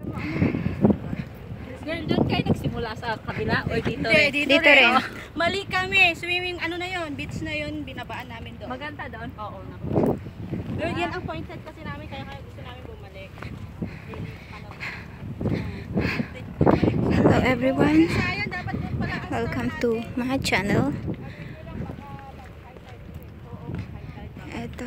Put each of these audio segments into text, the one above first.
Girl, doon kayo nagsimula sa kabila or dito Hindi, rin? dito rin. Oh. Mali kami. Swimming, ano na yun, beach na yun, binabaan namin doon. Maganda doon? Oo. Pero yan ang pointed kasi namin, kaya gusto namin bumalik. Hello everyone, welcome to my channel. Eto,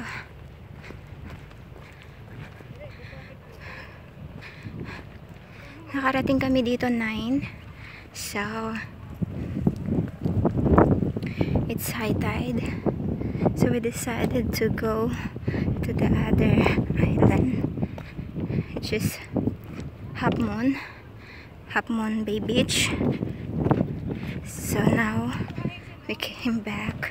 nakarating kami dito 9, so it's high tide, so we decided to go to the other island, which is Half Moon Bay Beach. So now we came back.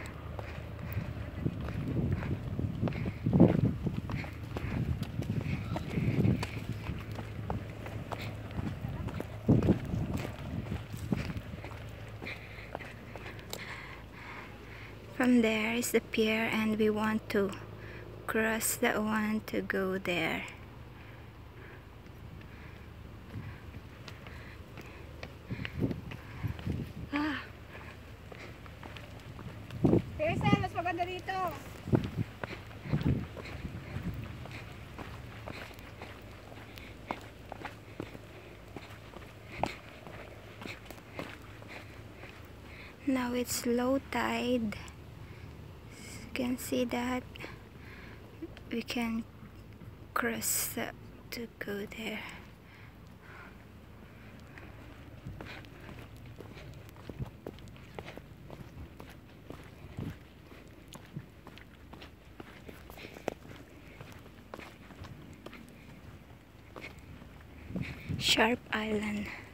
From there is the pier, and we want to cross that one to go there. Teresa, mas maganda dito. Now it's low tide. You can see that we can cross to go there. Sharp Island.